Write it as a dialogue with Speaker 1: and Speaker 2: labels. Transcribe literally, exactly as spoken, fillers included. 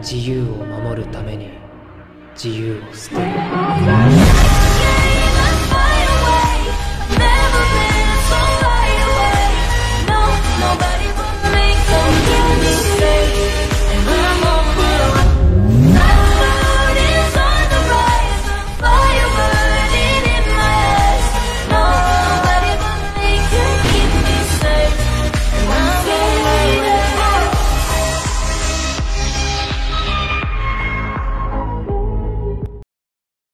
Speaker 1: 自由を守るために自由を捨てる。